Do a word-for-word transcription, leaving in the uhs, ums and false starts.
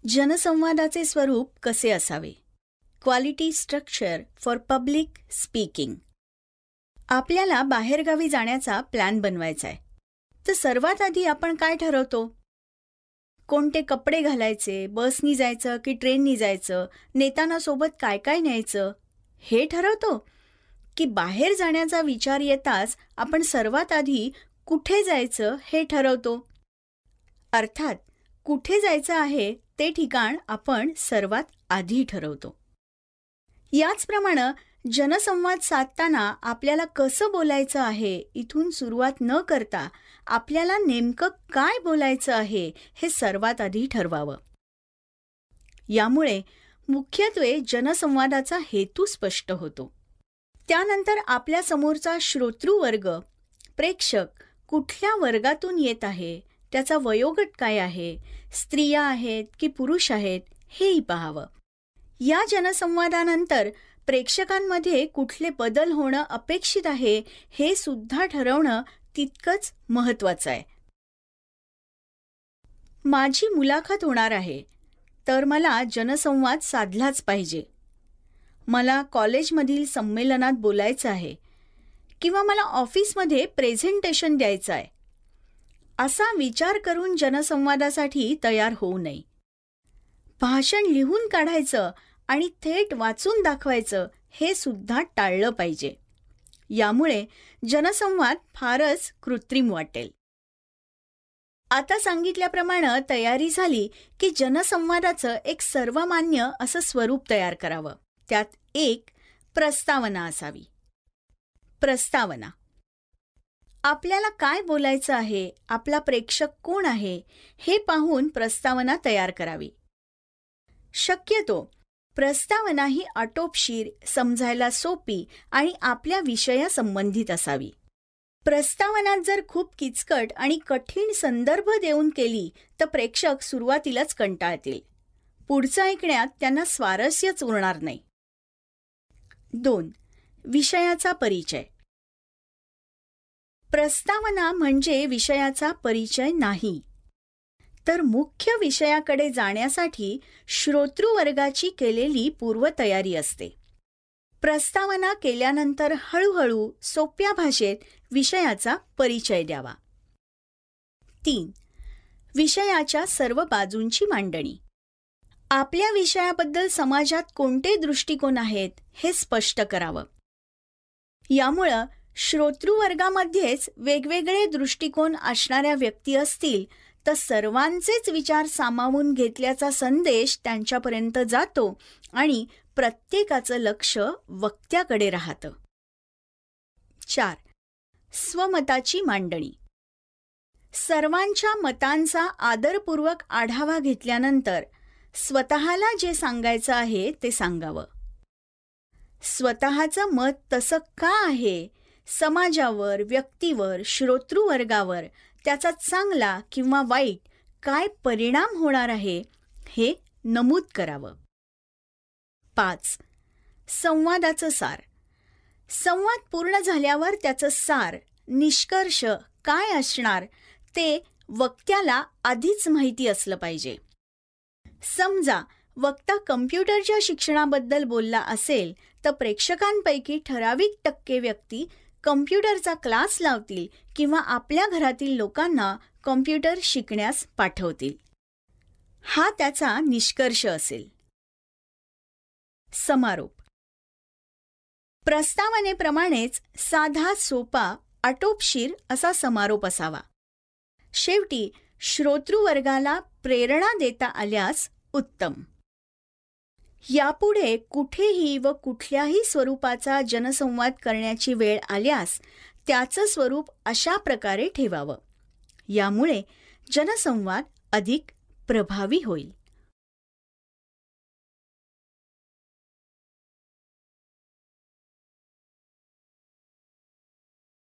जनसंवादाचे स्वरूप कसे असावे? Quality structure for public speaking. आपल्याला बाहेरगावी जाण्याचा प्लॅन बनवायचा आहे, तर सर्वात आधी आपण काय ठरवतो? कोणते कपडे घालायचे, बसनी जायचं की ट्रेननी जायचं, नेताना सोबत काय काय न्यायचं हे ठरवतो? की बाहेर जाण्याचा विचार येताच आपण सर्वात आधी कुठे जायचं हे ठरवतो? अर्थात कुठे जायचं आहे ते ठिकाण आपण सर्वात आधी ठरवतो. याचप्रमाणे जनसंवाद साधताना आपल्याला कसं बोलायचं आहे इथून सुरुवात न करता आपल्याला नेमकं काय बोलायचं आहे हे सर्वात आधी ठरवावं. यामुळे मुख्यत्वे जनसंवादाचा हेतू स्पष्ट होतो. त्यानंतर आपल्या समोरचा श्रोतृवर्ग, प्रेक्षक कुठल्या वर्गातून येत आहे, त्याचा वयोगट काय आहे, स्त्रिया आहेत की पुरुष आहेत हेही पाहावं. या जनसंवादानंतर प्रेक्षकांमध्ये कुठले बदल होणं अपेक्षित आहे हे सुद्धा ठरवणं तितकंच महत्त्वाचं आहे. माझी मुलाखत होणार आहे, तर मला जनसंवाद साधलाच पाहिजे. मला कॉलेजमधील संमेलनात बोलायचं आहे किंवा मला ऑफिसमध्ये प्रेझेंटेशन द्यायचं आहे, असा विचार करून जनसंवादासाठी तयार होऊ नये. भाषण लिहून काढायचं आणि थेट वाचून दाखवायचं हे सुद्धा टाळलं पाहिजे. यामुळे जनसंवाद फारच कृत्रिम वाटेल. आता सांगितल्याप्रमाणे तयारी झाली की जनसंवादाचं एक सर्वमान्य असं स्वरूप तयार करावं. त्यात एक प्रस्तावना असावी. प्रस्तावना आपल्याला काय बोलायचं आहे, आपला प्रेक्षक कोण आहे हे पाहून प्रस्तावना तयार करावी. शक्यतो प्रस्तावना ही आटोपशीर, समजायला सोपी आणि आपल्या विषयासंबंधित असावी. प्रस्तावनात जर खूप किचकट आणि कठीण संदर्भ देऊन केली तर प्रेक्षक सुरुवातीलाच कंटाळतील. पुढचं ऐकण्यात त्यांना स्वारस्यच उरणार नाही. दोन. विषयाचा परिचय. प्रस्तावना म्हणजे विषयाचा परिचय नाही, तर मुख्य विषयाकडे जाण्यासाठी श्रोतृवर्गाची केलेली पूर्वतयारी असते. प्रस्तावना केल्यानंतर हळूहळू सोप्या भाषेत विषयाचा परिचय द्यावा. तीन. विषयाच्या सर्व बाजूंची मांडणी. आपल्या विषयाबद्दल समाजात कोणते दृष्टिकोन आहेत हे स्पष्ट करावं. यामुळं श्रोतृवर्गामध्येच वेगवेगळे दृष्टिकोन असणाऱ्या व्यक्ती असतील तर सर्वांचेच विचार सामावून घेतल्याचा संदेश त्यांच्यापर्यंत जातो आणि प्रत्येकाचं लक्ष वक्त्याकडे राहतं. चार. स्वमताची मांडणी. सर्वांच्या मतांचा आदरपूर्वक आढावा घेतल्यानंतर स्वतःला जे सांगायचं आहे ते सांगावं. स्वतःचं मत तसं का आहे, समाजावर, व्यक्तीवर, श्रोतृवर्गावर त्याचा चांगला किंवा वाईट काय परिणाम होणार आहे हे नमूद करावं. पाच. संवादाचं सार. संवाद पूर्ण झाल्यावर त्याचं सार, निष्कर्ष काय असणार ते वक्त्याला आधीच माहिती असलं पाहिजे. समजा वक्ता कम्प्युटरच्या शिक्षणाबद्दल बोलला असेल तर प्रेक्षकांपैकी ठराविक टक्के व्यक्ती कम्प्युटरचा क्लास लावतील किंवा आपल्या घरातील लोकांना कम्प्युटर शिकण्यास पाठवतील. हा त्याचा निष्कर्ष असेल. समारोप. प्रस्तावनेप्रमाणेच साधा, सोपा, आटोपशीर असा समारोप असावा. शेवटी श्रोतृवर्गाला प्रेरणा देता आल्यास उत्तम. यापुढे कुठेही व कुठल्याही स्वरूपाचा जनसंवाद करण्याची वेळ आल्यास त्याचं स्वरूप अशा प्रकारे ठेवावं. यामुळे जनसंवाद अधिक प्रभावी होईल.